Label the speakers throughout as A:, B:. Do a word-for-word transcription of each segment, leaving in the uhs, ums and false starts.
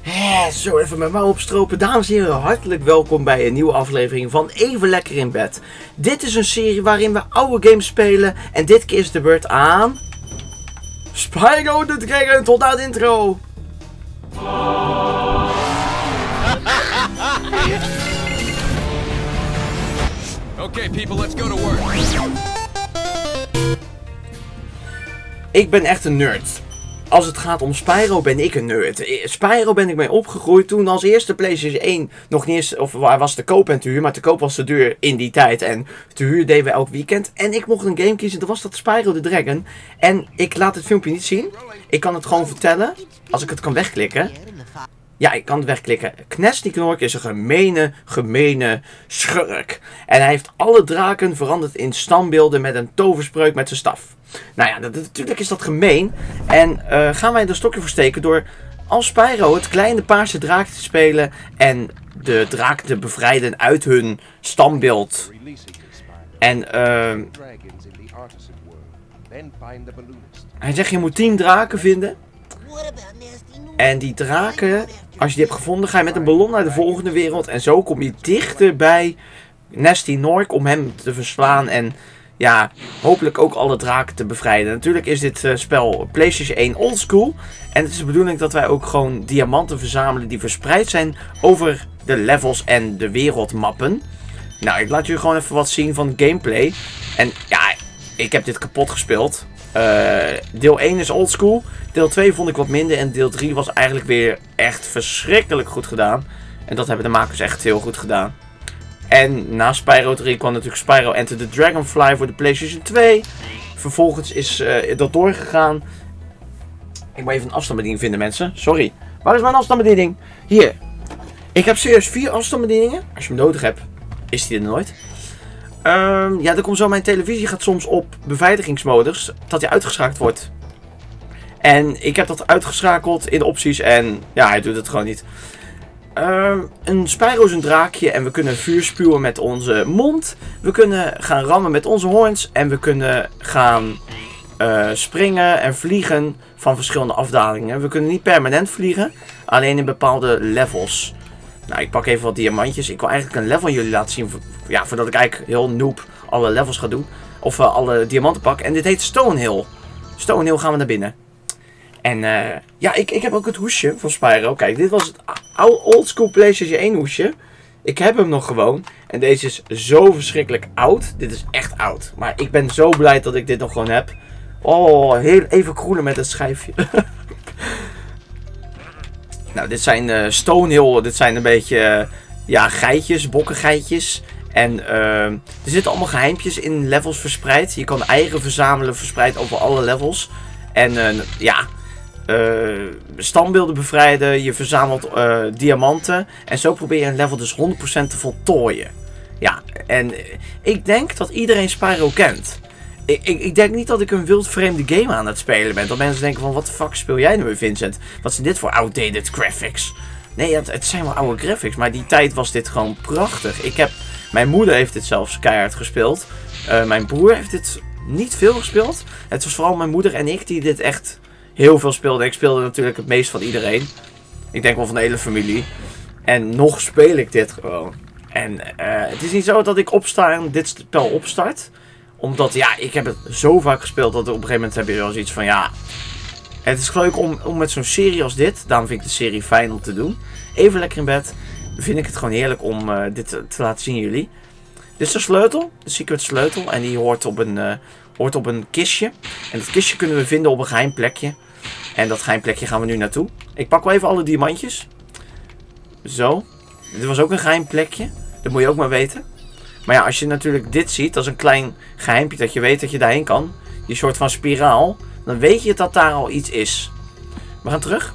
A: Hè, zo even mijn mouw opstropen. Dames en heren, hartelijk welkom bij een nieuwe aflevering van Even Lekker in Bed. Dit is een serie waarin we oude games spelen. En dit keer is de beurt aan... Spyro the Dragon, tot na de intro.
B: Okay, people, let's go to work.
A: Ik ben echt een nerd. Als het gaat om Spyro ben ik een nerd. Spyro ben ik mee opgegroeid toen als eerste PlayStation één nog niet eens, of waar was te koop en te huur, maar te koop was te duur in die tijd. En te huur deden we elk weekend. En ik mocht een game kiezen, dat was dat Spyro the Dragon. En ik laat het filmpje niet zien. Ik kan het gewoon vertellen, als ik het kan wegklikken. Ja, ik kan het wegklikken. Gnasty Gnorc is een gemene, gemene schurk. En hij heeft alle draken veranderd in standbeelden met een toverspreuk met zijn staf. Nou ja, dat, natuurlijk is dat gemeen. En uh, gaan wij er een stokje voor steken door als Spyro het kleine paarse draak te spelen en de draak te bevrijden uit hun standbeeld. En uh, hij zegt je moet tien draken vinden. En die draken, als je die hebt gevonden, ga je met een ballon naar de volgende wereld. En zo kom je dichter bij Gnasty Gnorc om hem te verslaan en ja, hopelijk ook alle draken te bevrijden. Natuurlijk is dit uh, spel PlayStation één oldschool. En het is de bedoeling dat wij ook gewoon diamanten verzamelen die verspreid zijn over de levels en de wereldmappen. Nou, ik laat jullie gewoon even wat zien van gameplay. En ja, ik heb dit kapot gespeeld. Uh, deel één is oldschool. Deel twee vond ik wat minder. En deel drie was eigenlijk weer echt verschrikkelijk goed gedaan. En dat hebben de makers echt heel goed gedaan. En na Spyro drie kwam natuurlijk Spyro Enter the Dragonfly voor de PlayStation twee. Vervolgens is uh, dat doorgegaan. Ik moet even een afstandsbediening vinden, mensen. Sorry. Waar is mijn afstandsbediening? Hier. Ik heb serieus vier afstandsbedieningen. Als je hem nodig hebt, is die er nooit. Um, ja, dan komt zo. Mijn televisie gaat soms op beveiligingsmodus. Dat hij uitgeschakeld wordt. En ik heb dat uitgeschakeld in de opties. En ja, hij doet het gewoon niet. Uh, een Spyro is een draakje en we kunnen vuur spuwen met onze mond. We kunnen gaan rammen met onze hoorns. En we kunnen gaan uh, springen en vliegen van verschillende afdalingen. We kunnen niet permanent vliegen, alleen in bepaalde levels. Nou, ik pak even wat diamantjes. Ik wil eigenlijk een level jullie laten zien. Ja, voordat ik eigenlijk heel noob alle levels ga doen. Of uh, alle diamanten pak. En dit heet Stonehill. Stonehill gaan we naar binnen. En uh, ja, ik, ik heb ook het hoesje van Spyro. Kijk, dit was het oldschool PlayStation één hoesje. Ik heb hem nog gewoon. En deze is zo verschrikkelijk oud. Dit is echt oud. Maar ik ben zo blij dat ik dit nog gewoon heb. Oh, heel even kroelen met het schijfje. Nou, dit zijn uh, Stonehill. Dit zijn een beetje uh, ja, geitjes, bokkengeitjes. En uh, er zitten allemaal geheimpjes in levels verspreid. Je kan eieren verzamelen verspreid over alle levels. En uh, ja... Uh, standbeelden bevrijden, je verzamelt uh, diamanten en zo probeer je een level dus honderd procent te voltooien. Ja, en uh, ik denk dat iedereen Spyro kent. Ik, ik, ik denk niet dat ik een wildvreemde game aan het spelen ben. Dat mensen denken van, wat de fuck speel jij nu weer, Vincent? Wat zijn dit voor outdated graphics? Nee, het, het zijn wel oude graphics, maar die tijd was dit gewoon prachtig. Ik heb, mijn moeder heeft dit zelfs keihard gespeeld. Uh, mijn broer heeft dit niet veel gespeeld. Het was vooral mijn moeder en ik die dit echt... heel veel speelde. Ik speelde natuurlijk het meest van iedereen. Ik denk wel van de hele familie. En nog speel ik dit gewoon. En uh, het is niet zo dat ik opsta en dit spel opstart. Omdat ja, ik heb het zo vaak gespeeld dat op een gegeven moment heb je wel zoiets van ja. Het is leuk om, om met zo'n serie als dit. Daarom vind ik de serie fijn om te doen. Even lekker in bed. Vind ik het gewoon heerlijk om uh, dit te, te laten zien jullie. Dit is de sleutel. De secret sleutel. En die hoort op een, uh, hoort op een kistje. En dat kistje kunnen we vinden op een geheim plekje. En dat geheim plekje gaan we nu naartoe. Ik pak wel even alle diamantjes. Zo. Dit was ook een geheim plekje. Dat moet je ook maar weten. Maar ja, als je natuurlijk dit ziet. Dat is een klein geheimpje dat je weet dat je daarheen kan. Die soort van spiraal. Dan weet je dat daar al iets is. We gaan terug.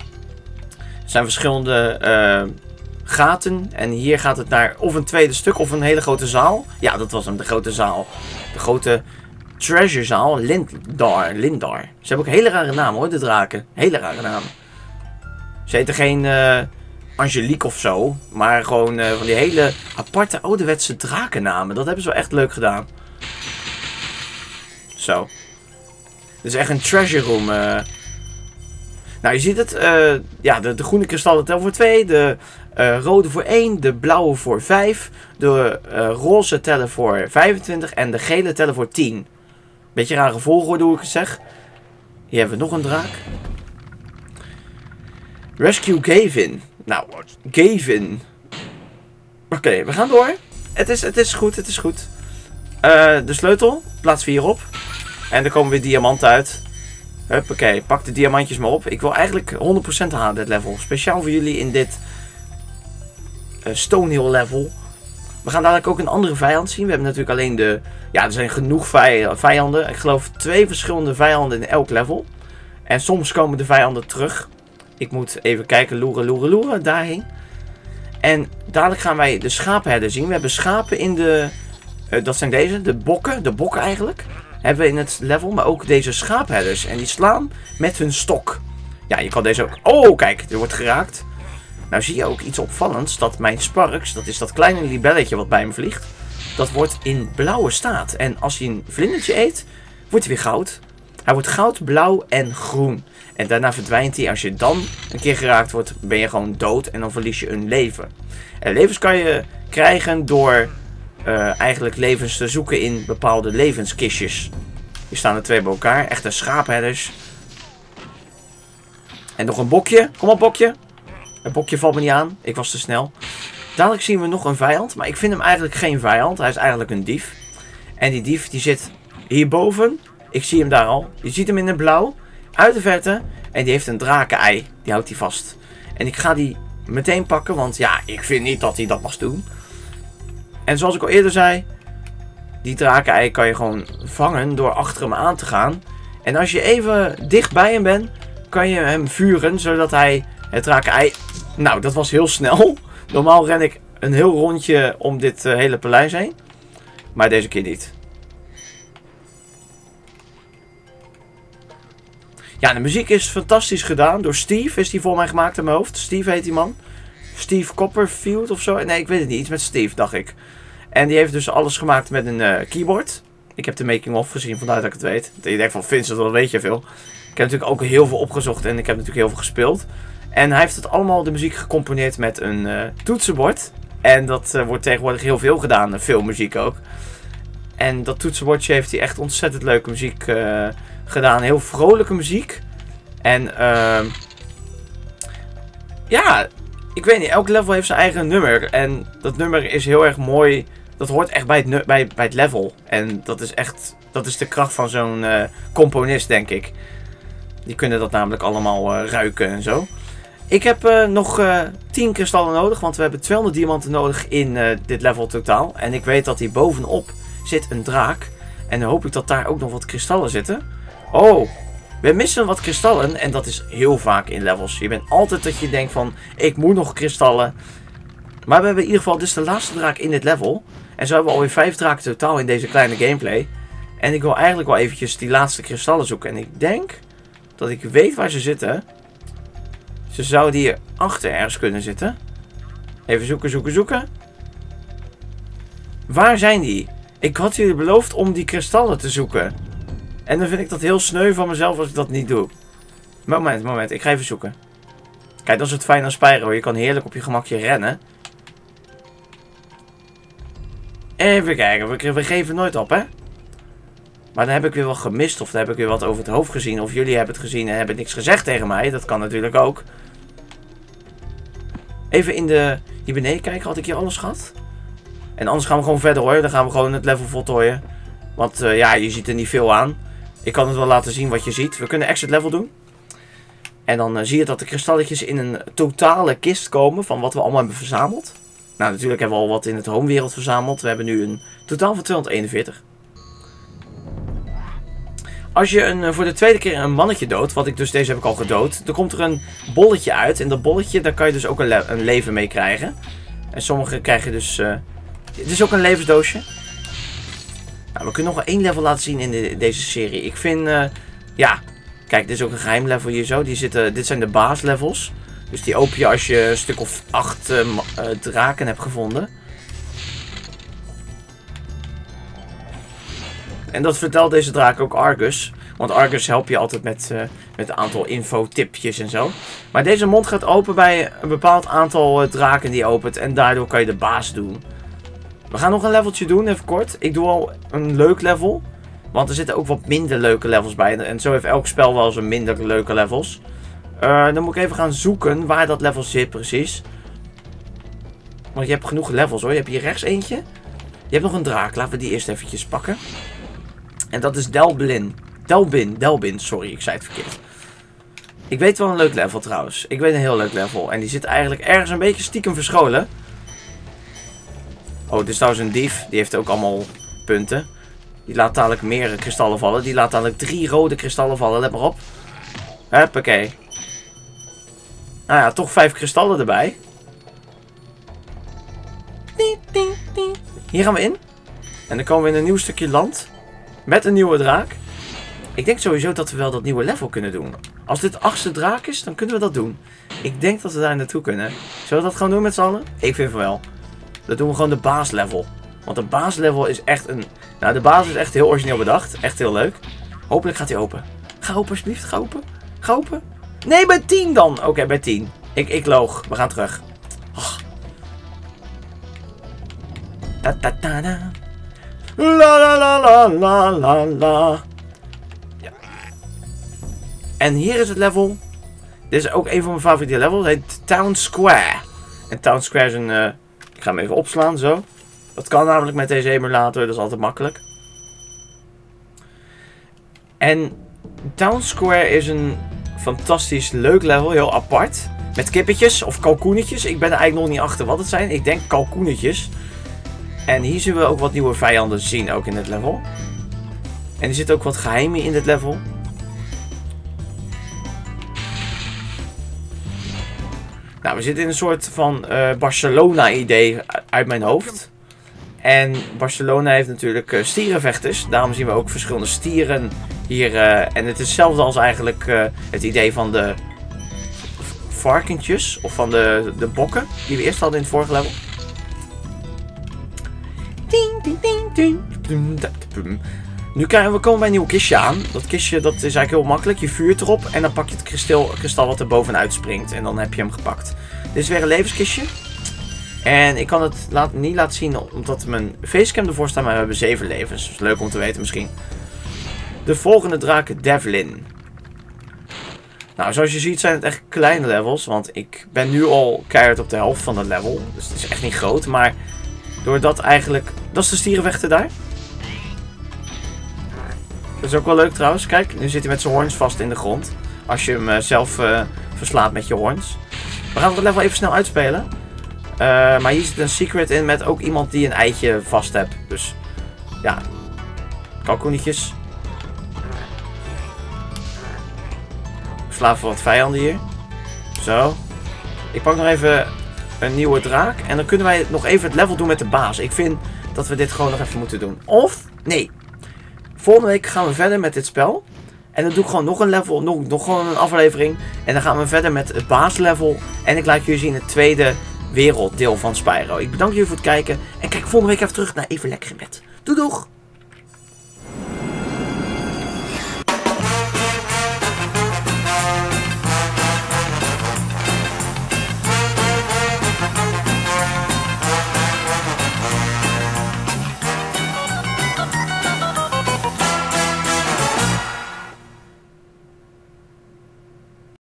A: Er zijn verschillende uh, gaten. En hier gaat het naar of een tweede stuk of een hele grote zaal. Ja, dat was hem. De grote zaal. De grote... Treasurezaal, Lindar, Lindar. Ze hebben ook hele rare namen hoor, de draken. Hele rare namen. Ze heten geen uh, Angelique of zo. Maar gewoon uh, van die hele aparte ouderwetse drakennamen. Dat hebben ze wel echt leuk gedaan. Zo. Dit is echt een treasure room. Uh. Nou, je ziet het. Uh, ja, de, de groene kristallen tellen voor twee. De uh, rode voor één. De blauwe voor vijf. De uh, roze tellen voor vijfentwintig. En de gele tellen voor tien. Beetje rare volgorde hoe ik het zeg. Hier hebben we nog een draak. Rescue Gavin. Nou, Gavin. Oké, okay, we gaan door. Het is, het is goed, het is goed. Uh, de sleutel plaatsen we hierop. En er komen weer diamanten uit. Huppakee, pak de diamantjes maar op. Ik wil eigenlijk honderd procent halen dit level. Speciaal voor jullie in dit uh, Stonehill level. We gaan dadelijk ook een andere vijand zien. We hebben natuurlijk alleen de... Ja, er zijn genoeg vij vijanden. Ik geloof twee verschillende vijanden in elk level. En soms komen de vijanden terug. Ik moet even kijken, loeren, loeren, loeren, daarheen. En dadelijk gaan wij de schaapherder zien. We hebben schapen in de... Uh, dat zijn deze, de bokken. De bokken eigenlijk. Hebben we in het level. Maar ook deze schaapherders. En die slaan met hun stok. Ja, je kan deze ook... Oh, kijk, er wordt geraakt. Nou zie je ook iets opvallends. Dat mijn Sparks, dat is dat kleine libelletje wat bij me vliegt. Dat wordt in blauwe staat. En als hij een vlindertje eet, wordt hij weer goud. Hij wordt goud, blauw en groen. En daarna verdwijnt hij. Als je dan een keer geraakt wordt, ben je gewoon dood. En dan verlies je een leven. En levens kan je krijgen door uh, eigenlijk levens te zoeken in bepaalde levenskistjes. Hier staan er twee bij elkaar. Echte schaapherders. En nog een bokje. Kom op, bokje. Het bokje valt me niet aan. Ik was te snel. Dadelijk zien we nog een vijand. Maar ik vind hem eigenlijk geen vijand. Hij is eigenlijk een dief. En die dief die zit hierboven. Ik zie hem daar al. Je ziet hem in het blauw. Uit de verte. En die heeft een drakenei. Die houdt hij vast. En ik ga die meteen pakken. Want ja, ik vind niet dat hij dat mag doen. En zoals ik al eerder zei. Die drakenei kan je gewoon vangen door achter hem aan te gaan. En als je even dicht bij hem bent. Kan je hem vuren. Zodat hij het drakenei... Nou, dat was heel snel. Normaal ren ik een heel rondje om dit uh, hele paleis heen. Maar deze keer niet. Ja, de muziek is fantastisch gedaan. Door Steve is die voor mij gemaakt in mijn hoofd. Steve heet die man. Steve Copperfield of zo. Nee, ik weet het niet. Iets met Steve, dacht ik. En die heeft dus alles gemaakt met een uh, keyboard. Ik heb de making-of gezien, vandaar dat ik het weet. Je denkt van, Vincent, dat weet je veel. Ik heb natuurlijk ook heel veel opgezocht en ik heb natuurlijk heel veel gespeeld. En hij heeft het allemaal, de muziek, gecomponeerd met een uh, toetsenbord. En dat uh, wordt tegenwoordig heel veel gedaan, veel muziek ook. En dat toetsenbordje heeft hij echt ontzettend leuke muziek uh, gedaan. Heel vrolijke muziek. En uh, ja, ik weet niet, elk level heeft zijn eigen nummer. En dat nummer is heel erg mooi. Dat hoort echt bij het, bij, bij het level. En dat is echt, dat is de kracht van zo'n uh, componist, denk ik. Die kunnen dat namelijk allemaal uh, ruiken en zo. Ik heb uh, nog uh, tien kristallen nodig, want we hebben tweehonderd diamanten nodig in uh, dit level totaal. En ik weet dat hier bovenop zit een draak. En dan hoop ik dat daar ook nog wat kristallen zitten. Oh, we missen wat kristallen en dat is heel vaak in levels. Je bent altijd dat je denkt van, ik moet nog kristallen. Maar we hebben in ieder geval, dit is de laatste draak in dit level. En zo hebben we alweer vijf draken totaal in deze kleine gameplay. En ik wil eigenlijk wel eventjes die laatste kristallen zoeken. En ik denk dat ik weet waar ze zitten. Ze zouden hier achter ergens kunnen zitten. Even zoeken, zoeken, zoeken. Waar zijn die? Ik had jullie beloofd om die kristallen te zoeken. En dan vind ik dat heel sneu van mezelf als ik dat niet doe. Moment, moment. Ik ga even zoeken. Kijk, dat is het fijn aan Spyro. Je kan heerlijk op je gemakje rennen. Even kijken. We, we geven nooit op, hè? Maar dan heb ik weer wat gemist. Of dan heb ik weer wat over het hoofd gezien. Of jullie hebben het gezien en hebben niks gezegd tegen mij. Dat kan natuurlijk ook. Even in de... Hier beneden kijken. Had ik hier alles gehad? En anders gaan we gewoon verder, hoor. Dan gaan we gewoon het level voltooien. Want uh, ja, je ziet er niet veel aan. Ik kan het wel laten zien wat je ziet. We kunnen exit level doen. En dan uh, zie je dat de kristalletjes in een totale kist komen. Van wat we allemaal hebben verzameld. Nou, natuurlijk hebben we al wat in het homewereld verzameld. We hebben nu een totaal van tweehonderdeenenveertig. Als je een, voor de tweede keer een mannetje doodt, wat ik dus deze heb ik al gedood, dan komt er een bolletje uit. En dat bolletje, daar kan je dus ook een, le een leven mee krijgen. En sommige krijgen dus... Uh, dit is ook een levensdoosje. Nou, we kunnen nog wel één level laten zien in de, deze serie. Ik vind, uh, ja, kijk, dit is ook een geheim level hier zo. Die zitten, dit zijn de baaslevels. Dus die open je als je een stuk of acht uh, uh, draken hebt gevonden. En dat vertelt deze draak ook Argus. Want Argus helpt je altijd met, uh, met een aantal info-tipjes en zo. Maar deze mond gaat open bij een bepaald aantal uh, draken die opent. En daardoor kan je de baas doen. We gaan nog een leveltje doen, even kort. Ik doe al een leuk level. Want er zitten ook wat minder leuke levels bij. En zo heeft elk spel wel zijn minder leuke levels. Uh, dan moet ik even gaan zoeken waar dat level zit precies. Want je hebt genoeg levels hoor. Je hebt hier rechts eentje. Je hebt nog een draak. Laten we die eerst eventjes pakken. En dat is Delblin. Delbin. Delbin. Sorry, ik zei het verkeerd. Ik weet wel een leuk level trouwens. Ik weet een heel leuk level. En die zit eigenlijk ergens een beetje stiekem verscholen. Oh, dit is trouwens een dief. Die heeft ook allemaal punten. Die laat dadelijk meer kristallen vallen. Die laat dadelijk drie rode kristallen vallen. Let maar op. Huppakee. Nou ja, toch vijf kristallen erbij. Hier gaan we in. En dan komen we in een nieuw stukje land. Met een nieuwe draak. Ik denk sowieso dat we wel dat nieuwe level kunnen doen. Als dit achtste draak is, dan kunnen we dat doen. Ik denk dat we daar naartoe kunnen. Zullen we dat gewoon doen met z'n allen? Ik vind van wel. Dat doen we gewoon de baaslevel. Want de baaslevel is echt een... Nou, de baas is echt heel origineel bedacht. Echt heel leuk. Hopelijk gaat hij open. Ga open alsjeblieft. Ga open. Ga open. Nee, bij tien dan. Oké, okay, bij tien. Ik, ik loog. We gaan terug. Oh. Ta ta ta ta. La la la la la la la. Ja. En hier is het level. Dit is ook een van mijn favoriete levels. Het heet Town Square. En Town Square is een... Uh, ik ga hem even opslaan zo. Dat kan namelijk met deze emulator. Dat is altijd makkelijk. En Town Square is een fantastisch leuk level. Heel apart. Met kippetjes of kalkoenetjes. Ik ben er eigenlijk nog niet achter wat het zijn. Ik denk kalkoenetjes. En hier zullen we ook wat nieuwe vijanden zien. Ook in dit level. En er zitten ook wat geheimen in dit level. Nou, we zitten in een soort van uh, Barcelona-idee uit mijn hoofd. En Barcelona heeft natuurlijk uh, stierenvechters. Daarom zien we ook verschillende stieren hier. Uh, en het is hetzelfde als eigenlijk uh, het idee van de varkentjes. Of van de, de bokken die we eerst hadden in het vorige level. Nu krijgen we komen bij een nieuw kistje aan. Dat kistje dat is eigenlijk heel makkelijk. Je vuurt erop en dan pak je het kristal, kristal wat er bovenuit springt. En dan heb je hem gepakt. Dit is weer een levenskistje. En ik kan het laat, niet laten zien omdat mijn facecam ervoor staat. Maar we hebben zeven levens. Dus leuk om te weten misschien. De volgende draak, Devlin. Nou, zoals je ziet zijn het echt kleine levels. Want ik ben nu al keihard op de helft van het level. Dus het is echt niet groot. Maar doordat eigenlijk... Dat is de stierenvechter daar. Dat is ook wel leuk trouwens. Kijk, nu zit hij met zijn hoorns vast in de grond. Als je hem uh, zelf uh, verslaat met je hoorns. We gaan het level even snel uitspelen. Uh, maar hier zit een secret in met ook iemand die een eitje vast hebt. Dus ja. Kalkoenetjes. Ik sla voor wat vijanden hier. Zo. Ik pak nog even een nieuwe draak. En dan kunnen wij nog even het level doen met de baas. Ik vind dat we dit gewoon nog even moeten doen. Of, nee. Volgende week gaan we verder met dit spel. En dan doe ik gewoon nog een level, nog, nog gewoon een aflevering. En dan gaan we verder met het baaslevel. En ik laat jullie zien het tweede werelddeel van Spyro. Ik bedank jullie voor het kijken. En kijk volgende week even terug naar Even Lekker in Bed. Doei doeg!